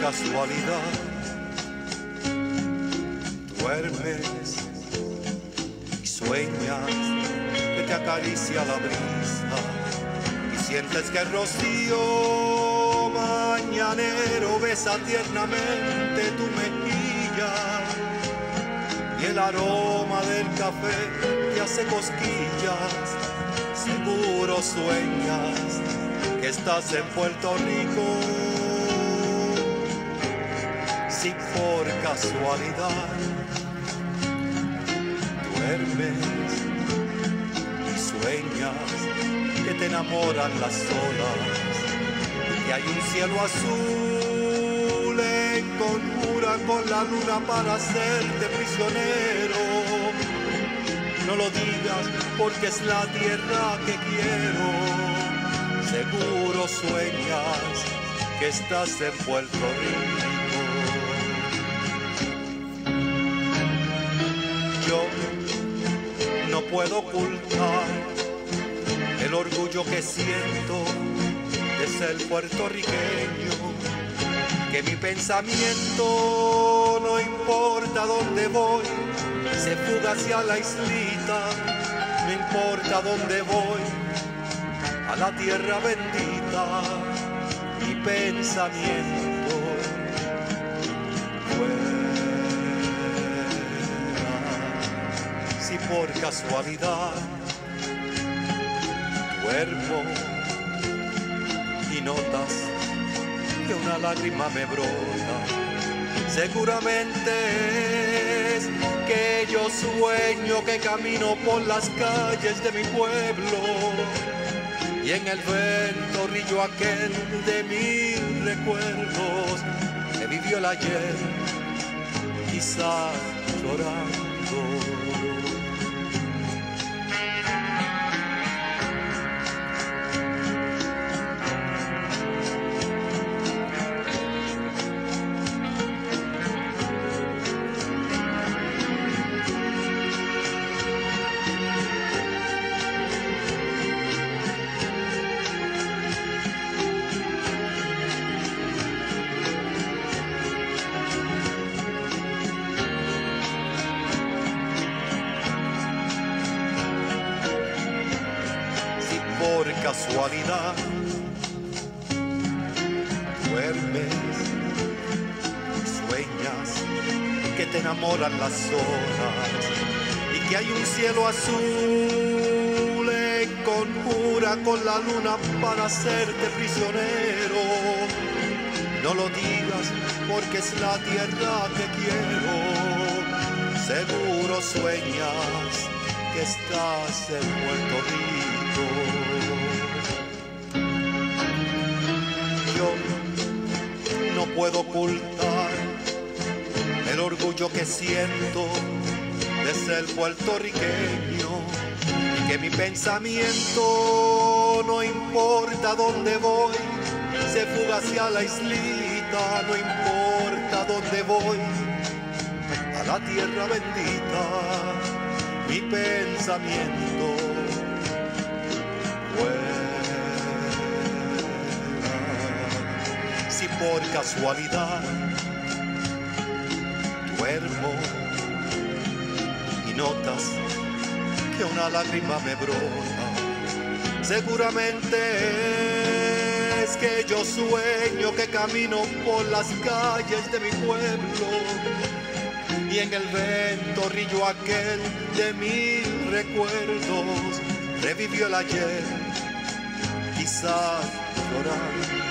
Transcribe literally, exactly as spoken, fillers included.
casualidad duermes y sueñas que te acaricia la brisa y sientes que el rocío mañanero besa tiernamente tu mejilla y el aroma del café te hace cosquillas. Seguro sueñas que estás en Puerto Rico. Si por casualidad duermes y sueñas que te enamoran las olas y que hay un cielo azul en conjura con la luna para hacerte prisionero, no lo digas porque es la tierra que quiero. Seguro sueñas que estás en Puerto Rico. Yo no puedo ocultar el orgullo que siento de ser puertorriqueño, que mi pensamiento no importa dónde voy, se fuga hacia la islita, no importa dónde voy, a la tierra bendita, mi pensamiento fuera. Si por casualidad duermo y notas que una lágrima me brota, seguramente es que yo sueño que camino por las calles de mi pueblo y en el ventorrillo aquel de mil recuerdos que vivió el ayer, quizás llorando. Por casualidad duermes y sueñas que te enamoran las olas y que hay un cielo azul en conjura con la luna para hacerte prisionero. No lo digas porque es la tierra que quiero. Seguro sueñas que estás en Puerto Rico. Yo no puedo ocultar el orgullo que siento de ser puertorriqueño y que mi pensamiento no importa dónde voy, se fuga hacia la islita, no importa dónde voy, a la tierra bendita, mi pensamiento fuera. Si por casualidad duermo y notas que una lágrima me brota, seguramente es que yo sueño que camino por las calles de mi pueblo y en el ventorrillo aquel de mil recuerdos revivió el ayer, quizás llorando.